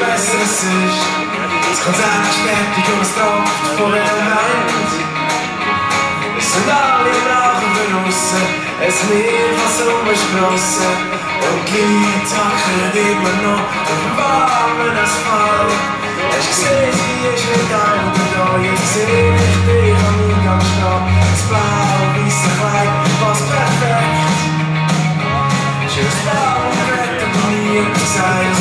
besser es ist. Das Konzert ist fertig und es tropft von der Wand. Es sind alle Brachen draussen, es wird was umgesprossen. Und die Tacken immer noch auf dem warmen Asphalt. Hast du gesehen, sie ist nicht einfach da, jetzt sehe ich dich am Eingang stehen. Das blau-weisse Kleid, was perfekt. Schönes Blau, aber nie gesagt.